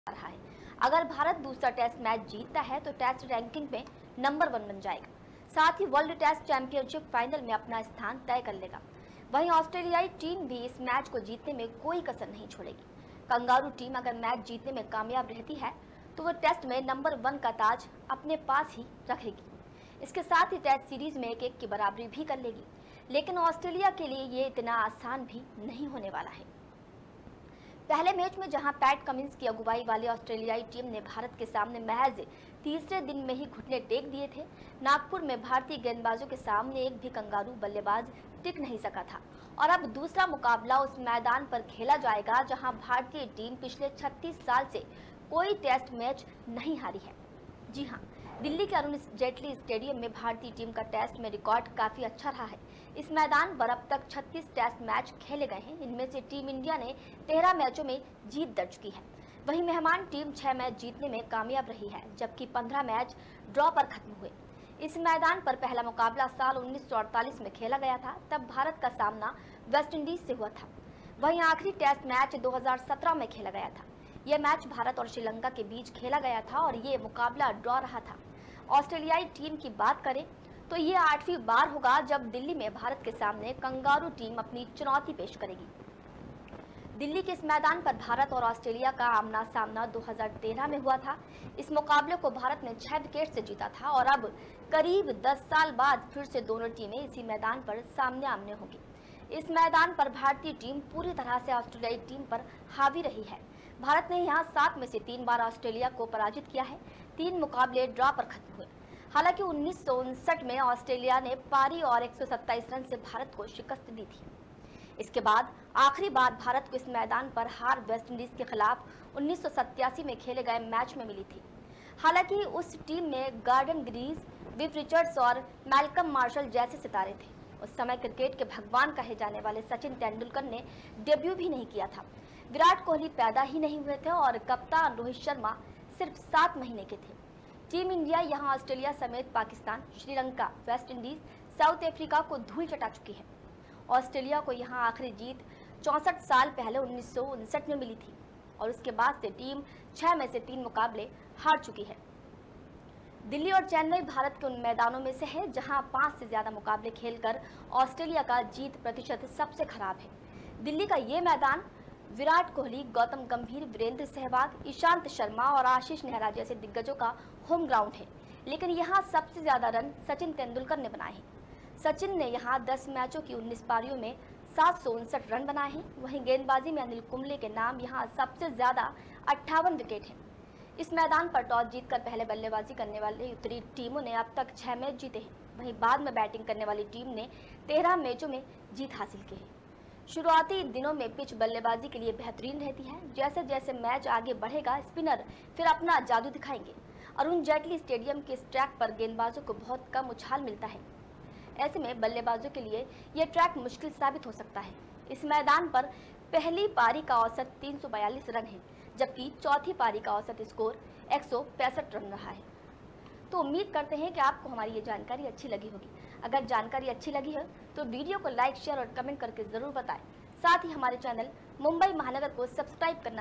रहा है। अगर भारत दूसरा टेस्ट मैच जीतता है तो टेस्ट रैंकिंग में नंबर 1 बन जाएगा, साथ ही वर्ल्ड टेस्ट चैंपियनशिप फाइनल में अपना स्थान तय कर लेगा। वहीं ऑस्ट्रेलियाई टीम भी इस मैच को जीतने में कोई कसर नहीं छोड़ेगी। कंगारू टीम अगर मैच जीतने में कामयाब रहती है तो वो टेस्ट में नंबर 1 का ताज अपने पास ही रखेगी। इसके साथ ही टेस्ट सीरीज में 1-1 की बराबरी भी कर लेगी। लेकिन ऑस्ट्रेलिया के लिए ये इतना आसान भी नहीं होने वाला है। पहले मैच में जहां पैट कमिंस की अगुवाई वाली ऑस्ट्रेलियाई टीम ने भारत के सामने महज तीसरे दिन में ही घुटने टेक दिए थे, नागपुर में भारतीय गेंदबाजों के सामने एक भी कंगारू बल्लेबाज टिक नहीं सका था। और अब दूसरा मुकाबला उस मैदान पर खेला जाएगा जहां भारतीय टीम पिछले 36 साल से कोई टेस्ट मैच नहीं हारी है। जी हाँ, दिल्ली के अरुण जेटली स्टेडियम में भारतीय टीम का टेस्ट में रिकॉर्ड काफी अच्छा रहा है। इस मैदान पर अब तक 36 टेस्ट मैच खेले गए हैं। इनमें से टीम इंडिया ने 13 मैचों में जीत दर्ज की है। वहीं मेहमान टीम 6 मैच जीतने में कामयाब रही है, जबकि 15 मैच ड्रॉ पर खत्म हुए। इस मैदान पर पहला मुकाबला साल 1948 में खेला गया था, तब भारत का सामना वेस्टइंडीज से हुआ था। वहीं आखिरी टेस्ट मैच 2017 में खेला गया था। यह मैच भारत और श्रीलंका के बीच खेला गया था और ये मुकाबला ड्रॉ रहा था। ऑस्ट्रेलियाई टीम की बात करें तो ये 8वीं बार होगा जब दिल्ली में भारत के सामने कंगारू टीम अपनी चुनौती पेश करेगी। दिल्ली के इस मैदान पर भारत और ऑस्ट्रेलिया का आमना सामना 2013 में हुआ था। इस मुकाबले को भारत ने 6 विकेट से जीता था और अब करीब 10 साल बाद फिर से दोनों टीमें इसी मैदान पर सामने आमने होंगी। इस मैदान पर भारतीय टीम पूरी तरह से ऑस्ट्रेलियाई टीम पर हावी रही है। भारत ने यहां 7 में से 3 बार ऑस्ट्रेलिया को पराजित किया है। 3 मुकाबले ड्रॉ पर खत्म हुए। हालांकि 1959 में ऑस्ट्रेलिया ने पारी और 127 रन से भारत को शिकस्त दी थी। इसके बाद आखिरी बार भारत को इस मैदान पर हार वेस्टइंडीज के खिलाफ 1987 में खेले गए मैच में मिली थी। हालांकि उस टीम में गॉर्डन ग्रीस, विव रिचर्ड्स और मैल्कम मार्शल जैसे सितारे थे। उस समय क्रिकेट के भगवान कहे जाने वाले सचिन तेंदुलकर ने डेब्यू भी नहीं किया था। विराट कोहली पैदा ही नहीं हुए थे और कप्तान रोहित शर्मा सिर्फ 7 महीने के थे। टीम इंडिया यहां ऑस्ट्रेलिया समेत Pakistan, Sri Lanka, West Indies, South Africa को धूल चटा चुकी है। ऑस्ट्रेलिया को यहां आखिरी जीत 64 साल पहले 1959 में मिली थी और उसके बाद से टीम 6 में से 3 मुकाबले हार चुकी है। दिल्ली और चेन्नई भारत के उन मैदानों में से है जहां 5 से ज्यादा मुकाबले खेलकर ऑस्ट्रेलिया का जीत प्रतिशत सबसे खराब है। दिल्ली का ये मैदान विराट कोहली, गौतम गंभीर, वीरेंद्र सहवाग, ईशांत शर्मा और आशीष नेहरा जैसे दिग्गजों का होम ग्राउंड है। लेकिन यहाँ सबसे ज्यादा रन सचिन तेंदुलकर ने बनाए हैं। सचिन ने यहाँ 10 मैचों की 19 पारियों में 759 रन बनाए हैं। वहीं गेंदबाजी में अनिल कुंबले के नाम यहाँ सबसे ज्यादा 58 विकेट हैं। इस मैदान पर टॉस जीतकर पहले बल्लेबाजी करने वाली उत्तरी टीमों ने अब तक 6 मैच जीते हैं। वहीं बाद में बैटिंग करने वाली टीम ने 13 मैचों में जीत हासिल की है। शुरुआती दिनों में पिच बल्लेबाजी के लिए बेहतरीन रहती है। जैसे जैसे मैच आगे बढ़ेगा स्पिनर फिर अपना जादू दिखाएंगे। अरुण जेटली स्टेडियम के इस ट्रैक पर गेंदबाजों को बहुत कम उछाल मिलता है। ऐसे में बल्लेबाजों के लिए यह ट्रैक मुश्किल साबित हो सकता है। इस मैदान पर पहली पारी का औसत 342 रन है, जबकि चौथी पारी का औसत स्कोर 165 रन रहा है। तो उम्मीद करते हैं कि आपको हमारी ये जानकारी अच्छी लगी होगी। अगर जानकारी अच्छी लगी है तो वीडियो को लाइक, शेयर और कमेंट करके जरूर बताएं। साथ ही हमारे चैनल मुंबई महानगर को सब्सक्राइब करना